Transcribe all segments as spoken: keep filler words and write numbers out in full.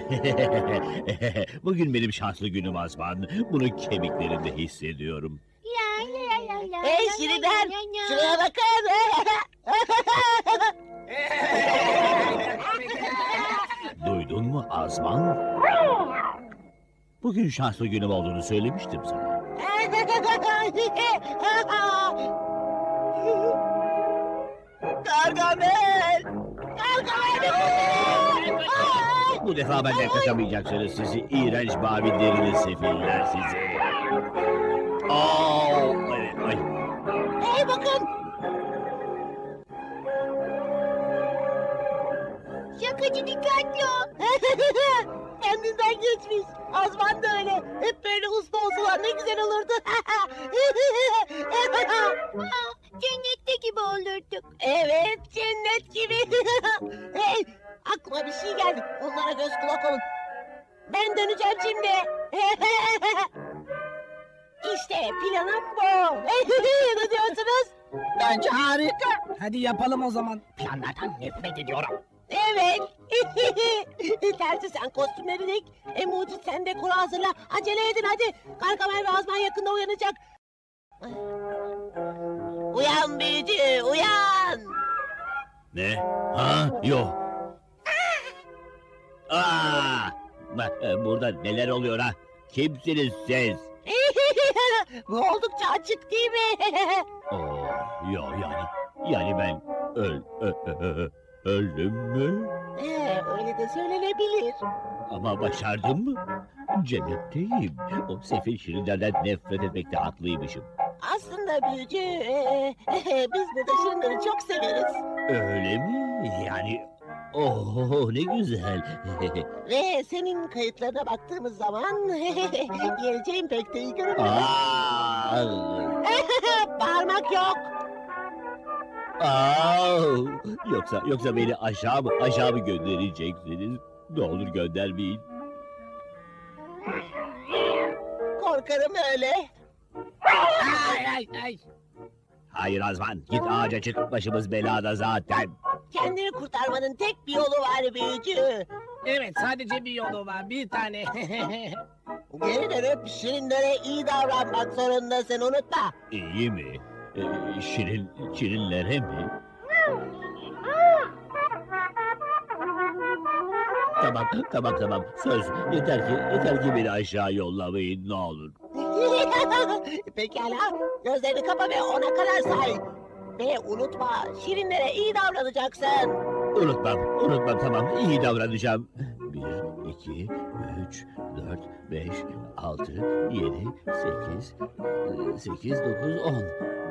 Bugün benim şanslı günüm Azman. Bunu kemiklerimde hissediyorum. Hey Şirinler, şuraya bakın. Duydun mu Azman? Bugün şanslı günüm olduğunu söylemiştim sana. Gargamel! Gargamel! Bu defa benden kaçamayacaksınız sizi iğrenç mavi derili sefiller sizi. Aa, evet, ay. Hey bakın! Şakacı dikkatli ol. Kendinden geçmiş. Azman da öyle. Hep böyle usta olsalar ne güzel olurdu. Cennette gibi olurduk. Evet, cennet gibi. Hey, aklıma bir şey geldi. Onlara göz kulak olun. Ben döneceğim şimdi. İşte planım bu. Ne diyorsunuz? Bence harika. Hadi yapalım o zaman. Planlardan nefret ediyorum. Evet. Tersi sen kostümleri dik. E mucit sen dekoru hazırla. Acele edin hadi. Gargamel ve Azman yakında uyanacak. Uyan büyücü, uyan. Ne? Ha? Yok. Aa! Burada neler oluyor ha? Kimsiniz siz? Bu oldukça açık değil mi? Oo, yo yani, yani ben öl, ö, ö, ö, öldüm mü? Ee, öyle de söylenebilir. Ama başardım mı? Cennetteyim. O sefil şirinlerden nefret etmekte haklıymışım. Aslında büyücü, e, biz burada şirinleri çok severiz. Öyle mi? Yani, oh ne güzel. Ve senin kayıtlarına baktığımız zaman geleceğin pek de iyi görünmüyor. Aa! Bağırmak yok. Aa! Yoksa yoksa beni aşağı mı aşağı mı göndereceksiniz? Ne olur göndermeyin. Korkarım öyle. Ay ay ay. Hayır Azman, git ağaca çık, başımız belada zaten. Kendini kurtarmanın tek bir yolu var büyücü. Evet, sadece bir yolu var, bir tane. Geri dönüp şirinlere iyi davranmak zorundasın, unutma. İyi mi? Ee, şirin, şirinlere mi? Tamam, tamam, tamam. Söz. Yeter ki, yeter ki beni aşağı yollamayın, ne olur. Pekala, gözlerini kapa ve ona kadar say. Ve unutma, şirinlere iyi davranacaksın. Unutmam, unutmam, tamam. İyi davranacağım. Bir, iki, üç, dört, beş, altı, yedi, sekiz, sekiz, dokuz, on.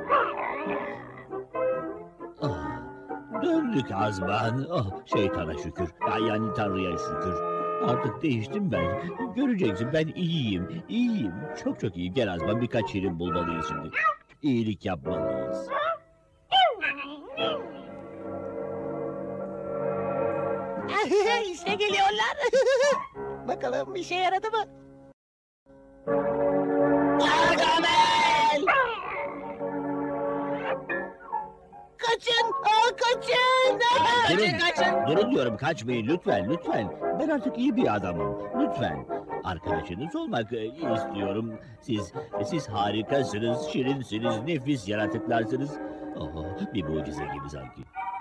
Ah, döndük Azman. Oh, şeytana şükür. Ya, yani Tanrı'ya şükür. Artık değiştim ben. Göreceksin, ben iyiyim, iyiyim. Çok çok iyiyim. Gel Azman, birkaç şirin bulmalıyız şimdi. İyilik yapmalıyız. İşte geliyorlar. Bakalım işe yaradı mı? Gargamel! Kaçın! Aa, kaçın! Durun, kaçın. durun diyorum, kaçmayın lütfen, lütfen. Ben artık iyi bir adamım, lütfen. Arkadaşınız olmak e, istiyorum. Siz, siz harikasınız, şirinsiniz, nefis yaratıklarsınız. Oh, bir mucize gibi sanki.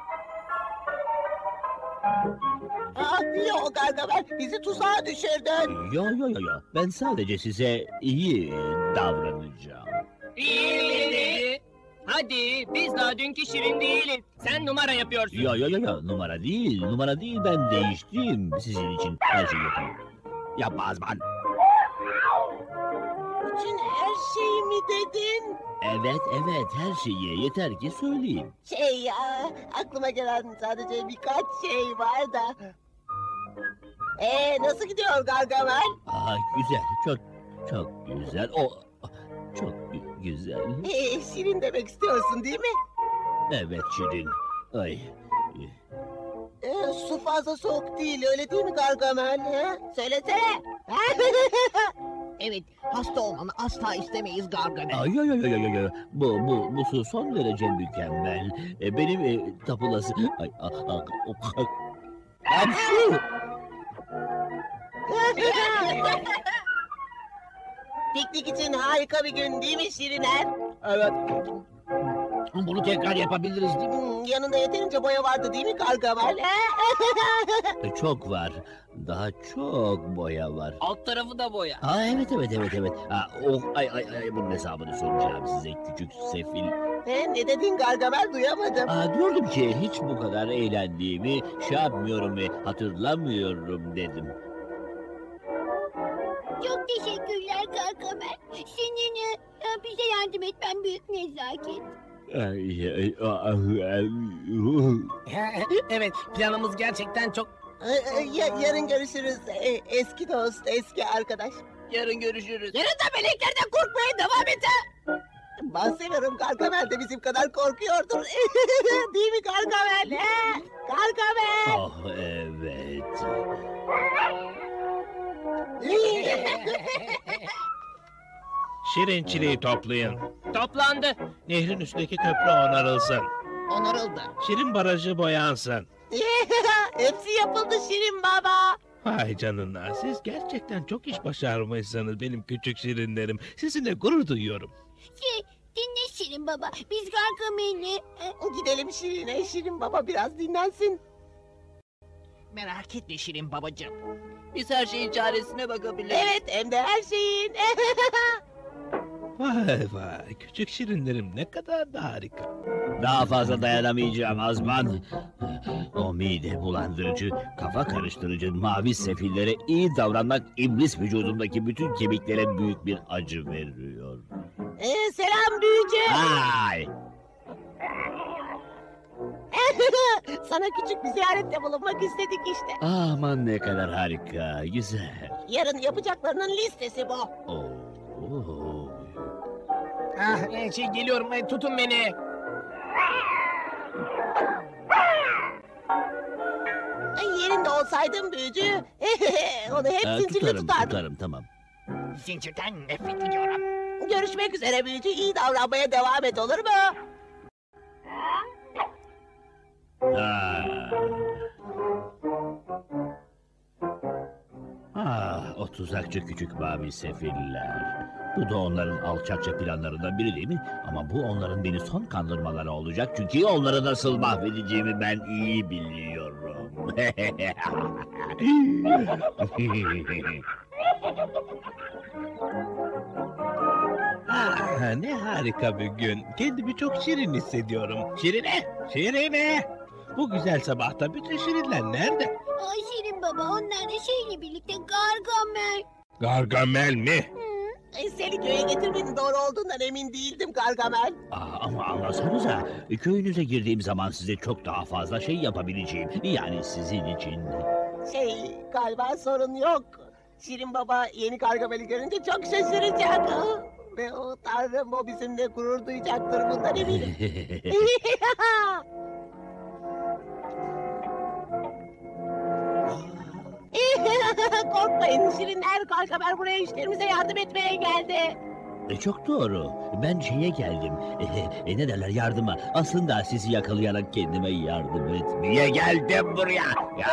Aa, yok Gargamel, bizi tuzağa düşürdün. Yo yo yo yo, ben sadece size iyi e, davranacağım. İyi dedi. Hadi biz daha dünkü şirin değiliz. Sen numara yapıyorsun. Yo yo yo yo, numara değil, numara değil, ben değiştim. Sizin için her şeyi yaparım. Yapma Azman. Bütün her şeyi mi dedin? Evet evet, her şeyi, yeter ki söyleyin. Şey ya, aklıma gelen sadece birkaç şey var da. Ee, nasıl gidiyor Gargamel? Aa, güzel, çok çok güzel. O çok gü- güzel. Ee, şirin demek istiyorsun değil mi? Evet Şirin. Ay. Ee, su fazla soğuk değil, öyle değil mi Gargamel? He? Söylesene. Evet, hasta olmanı asla istemeyiz Gargamel. Ay ay ay ay ay. Bu bu bu su son derece mükemmel. E, benim e, tapulası. Ay a, a, o- Hapşu! Piknik için harika bir gün değil mi Şiriner? Evet. Bunu tekrar yapabiliriz değil mi? Hmm, yanında yeterince boya vardı değil mi Gargamel? E, Çok var. Daha çok boya var. Alt tarafı da boya. Aa, evet evet evet evet. Ha, oh, ay ay ay bunun hesabını soracağım size küçük sefil. He, ne dedin Gargamel, duyamadım. Aa, diyordum ki hiç bu kadar eğlendiğimi şey yapmıyorum ve hatırlamıyorum dedim. Çok teşekkürler Gargamel. Senin e, bize yardım etmen büyük nezaket. Ay, ay, ay, ay, Evet, planımız gerçekten çok... Ee, ya- yarın görüşürüz ee, eski dost, eski arkadaş. Yarın görüşürüz. Yarın da meleklerden korkmaya devam et ha. Bahsediyorum, Gargamel de bizim kadar korkuyordur. Değil mi Gargamel? He? Gargamel. Oh evet. Şirin çileği toplayın. Toplandı. Nehrin üstteki köprü onarılsın. Onarıldı. Şirin barajı boyansın. Hepsi yapıldı Şirin Baba. Vay canına, siz gerçekten çok iş başarmışsınız benim küçük şirinlerim. Sizinle gurur duyuyorum. Şey, dinle Şirin Baba. Biz Gargamel'i... e, Gidelim Şirin'e, Şirin Baba biraz dinlensin. Merak etme Şirin babacığım. Biz her şeyin çaresine bakabiliriz. Evet, hem de her şeyin. Vay vay, küçük şirinlerim ne kadar da harika. Daha fazla dayanamayacağım Azman. O mide bulandırıcı, kafa karıştırıcı mavi sefillere iyi davranmak iblis vücudumdaki bütün kemiklere büyük bir acı veriyor. Ee, selam büyücü. Ay! Sana küçük bir ziyarette bulunmak istedik işte. Aman ne kadar harika, güzel. Yarın yapacaklarının listesi bu. Oo. Ah, e, şey geliyorum, e, tutun beni. Ay, yerinde olsaydım büyücü, onu hep Ha, zincirle tutarım, tutardım. tutarım, tamam. Zincirden nefret ediyorum. Görüşmek üzere büyücü, iyi davranmaya devam et, olur mu? Ah. Ah, o tuzakçı küçük mavi sefiller. Bu da onların alçakça planlarından biri değil mi? Ama bu onların beni son kandırmaları olacak. Çünkü onları nasıl mahvedeceğimi ben iyi biliyorum. Ah, ne harika bir gün. Kendimi çok şirin hissediyorum. Şirine, Şirine. Bu güzel sabahta bütün şirinler nerede? Ay Şirin Baba, onlar da şeyle birlikte Gargamel. Gargamel mi? Ay, seni köye getirmenin doğru olduğundan emin değildim Gargamel. Aa, ama anlasanıza, köyünüze girdiğim zaman size çok daha fazla şey yapabileceğim. Yani sizin için. Şey, galiba sorun yok. Şirin Baba yeni Gargamel'i görünce çok şaşıracak. Ve o tanrım, o bizimle gurur duyacaktır, bundan eminim. Korkmayın Şirinler, Gargamel buraya işlerimize yardım etmeye geldi. E, çok doğru. Ben şeye geldim. E, e, ne derler yardıma. Aslında sizi yakalayarak kendime yardım etmeye geldim buraya. Ya,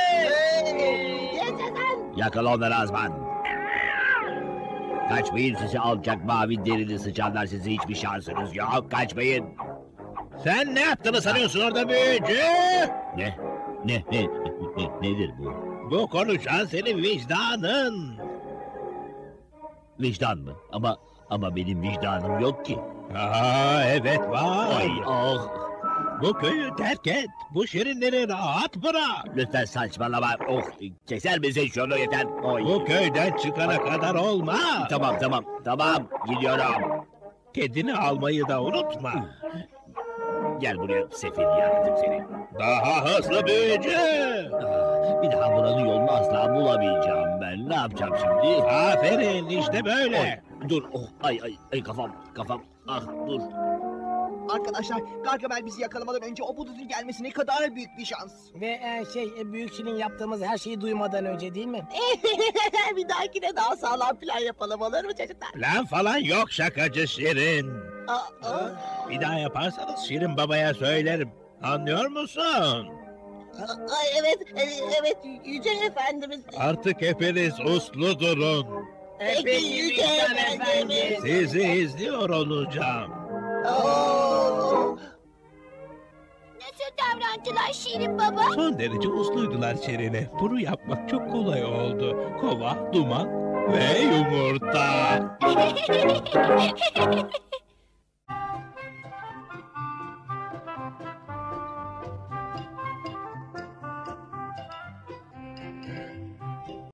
Yaşasın! yakala onları Azman. Kaçmayın sizi alçak mavi derili sıçanlar, size hiçbir şansınız yok. Kaçmayın. Sen ne yaptığını sanıyorsun orada büyücü? Ne? Ne? Ne? ne nedir bu? Bu konuşan senin vicdanın. Vicdan mı? Ama ama benim vicdanım yok ki. Aa, evet var. Ay ah. Bu köyü terk et. Bu şirinleri rahat bırak. Lütfen saçmalama. Oh, keser misin şunu yeter. Oy. Bu köyden çıkana kadar olma. Tamam tamam tamam gidiyorum. Kedini almayı da unutma. Gel buraya sefil yaratık seni. Daha hızlı büyücü. Ah, bir daha buranın yolunu asla bulamayacağım ben. Ne yapacağım şimdi? Aferin, işte böyle. Oy, dur. Oh, ay ay ay kafam kafam. Ah dur. Arkadaşlar, Gargamel bizi yakalamadan önce o buduzun gelmesi ne kadar büyük bir şans. Ve e, şey, e, Büyük Şirin yaptığımız her şeyi duymadan önce değil mi? Bir dahakine daha sağlam plan yapalım, olur mu çocuklar? Plan falan yok şakacı şirin. Aa, aa. Bir daha yaparsanız Şirin babaya söylerim. Anlıyor musun? Ay, evet, e, evet Yüce Efendimiz. Artık hepiniz uslu durun. Peki Yüce Efendimiz. Sizi izliyor olacağım. Oo. Nasıl davrandılar Şirin Baba? Son derece usluydular Şirin'e. Bunu yapmak çok kolay oldu. Kova, duman ve yumurta.